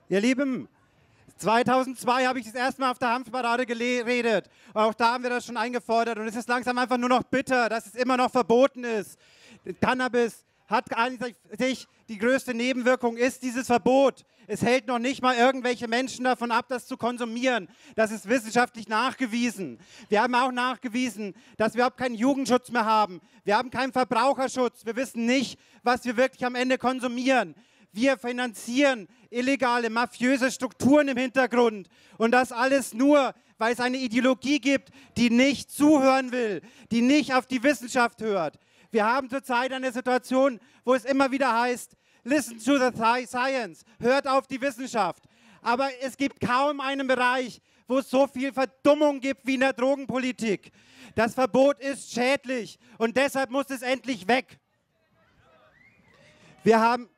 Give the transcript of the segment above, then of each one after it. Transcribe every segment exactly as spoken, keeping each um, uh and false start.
Ihr Lieben, zweitausendzwei habe ich das erste Mal auf der Hanfparade geredet. Auch da haben wir das schon eingefordert. Und es ist langsam einfach nur noch bitter, dass es immer noch verboten ist. Cannabis hat eigentlich die größte Nebenwirkung, ist dieses Verbot. Es hält noch nicht mal irgendwelche Menschen davon ab, das zu konsumieren. Das ist wissenschaftlich nachgewiesen. Wir haben auch nachgewiesen, dass wir überhaupt keinen Jugendschutz mehr haben. Wir haben keinen Verbraucherschutz. Wir wissen nicht, was wir wirklich am Ende konsumieren. Wir finanzieren illegale, mafiöse Strukturen im Hintergrund. Und das alles nur, weil es eine Ideologie gibt, die nicht zuhören will, die nicht auf die Wissenschaft hört. Wir haben zurzeit eine Situation, wo es immer wieder heißt, listen to the science, hört auf die Wissenschaft. Aber es gibt kaum einen Bereich, wo es so viel Verdummung gibt wie in der Drogenpolitik. Das Verbot ist schädlich und deshalb muss es endlich weg. Wir haben,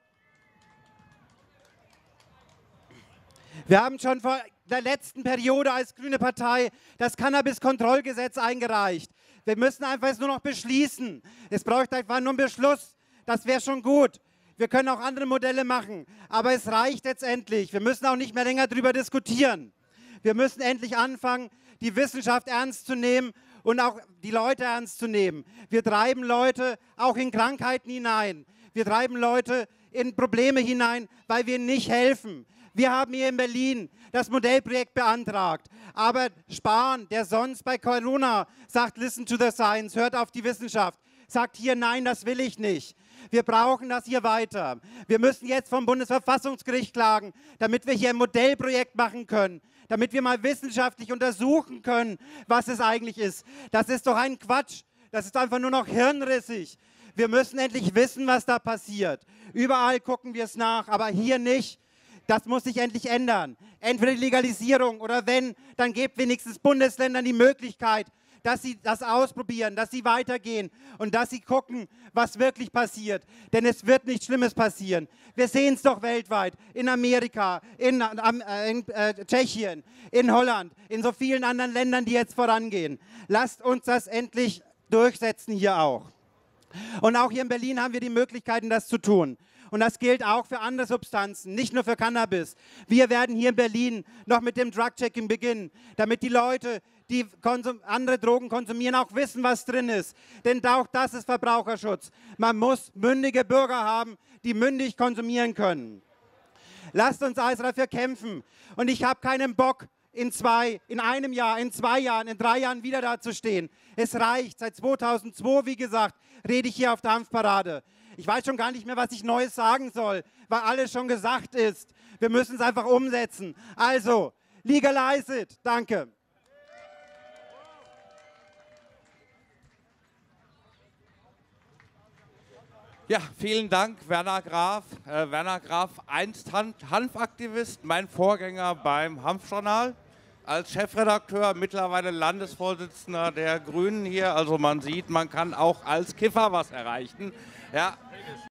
wir haben schon vor der letzten Periode als Grüne Partei das Cannabis-Kontrollgesetz eingereicht. Wir müssen einfach jetzt nur noch beschließen. Es braucht einfach nur einen Beschluss. Das wäre schon gut. Wir können auch andere Modelle machen. Aber es reicht jetzt endlich. Wir müssen auch nicht mehr länger darüber diskutieren. Wir müssen endlich anfangen, die Wissenschaft ernst zu nehmen und auch die Leute ernst zu nehmen. Wir treiben Leute auch in Krankheiten hinein. Wir treiben Leute in Probleme hinein, weil wir nicht helfen. Wir haben hier in Berlin das Modellprojekt beantragt. Aber Spahn, der sonst bei Corona sagt, listen to the science, hört auf die Wissenschaft, sagt hier, nein, das will ich nicht. Wir brauchen das hier weiter. Wir müssen jetzt vom Bundesverfassungsgericht klagen, damit wir hier ein Modellprojekt machen können, damit wir mal wissenschaftlich untersuchen können, was es eigentlich ist. Das ist doch ein Quatsch. Das ist einfach nur noch hirnrissig. Wir müssen endlich wissen, was da passiert. Überall gucken wir es nach, aber hier nicht. Das muss sich endlich ändern. Entweder die Legalisierung oder wenn, dann gebt wenigstens Bundesländern die Möglichkeit, dass sie das ausprobieren, dass sie weitergehen und dass sie gucken, was wirklich passiert. Denn es wird nichts Schlimmes passieren. Wir sehen es doch weltweit, in Amerika, in, äh, in äh, Tschechien, in Holland, in so vielen anderen Ländern, die jetzt vorangehen. Lasst uns das endlich durchsetzen hier auch. Und auch hier in Berlin haben wir die Möglichkeiten, das zu tun. Und das gilt auch für andere Substanzen, nicht nur für Cannabis. Wir werden hier in Berlin noch mit dem Drug-Checking beginnen, damit die Leute, die andere Drogen konsumieren, auch wissen, was drin ist. Denn auch das ist Verbraucherschutz. Man muss mündige Bürger haben, die mündig konsumieren können. Lasst uns also dafür kämpfen. Und ich habe keinen Bock, in zwei, in einem Jahr, in zwei Jahren, in drei Jahren wieder dazustehen. Es reicht. Seit zweitausendzwei, wie gesagt, rede ich hier auf der Hanfparade. Ich weiß schon gar nicht mehr, was ich Neues sagen soll, weil alles schon gesagt ist. Wir müssen es einfach umsetzen. Also, legalize it. Danke. Ja, vielen Dank, Werner Graf. Äh, Werner Graf, einst Han- Hanfaktivist, mein Vorgänger beim Hanfjournal. Als Chefredakteur, mittlerweile Landesvorsitzender der Grünen hier. Also man sieht, man kann auch als Kiffer was erreichen. Ja.